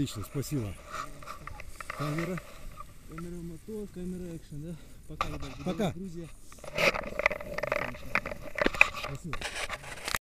Отлично, спасибо. Камера. Камера мотор, камера экшен, да? Пока, ребят. Пока. Грузия. Спасибо.